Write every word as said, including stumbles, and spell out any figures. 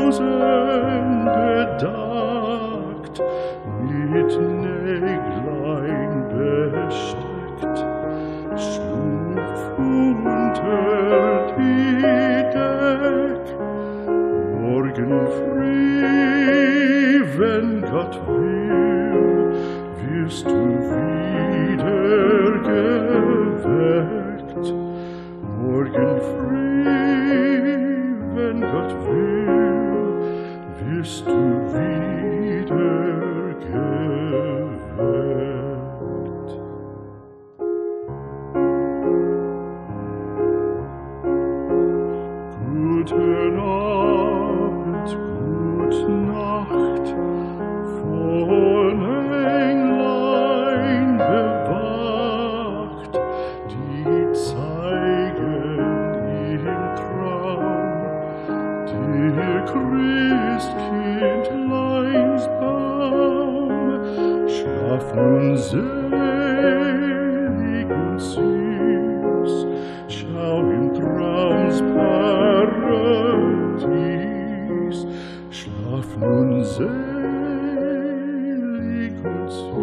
Rosen bedeckt, mit Näglein besteckt, schlupf unter die Deck. Morgen früh, wenn Gott will, wirst du wieder geweckt. Morgen früh, wenn Gott will, wirst du wieder geweckt. Guten Abend, gute Nacht, von Englein bewacht, die zeigen im Traum dir Christkindleins Baum. Schlaf nun selig und süß, schau im Traums Paradies. Schlaf nun selig und süß.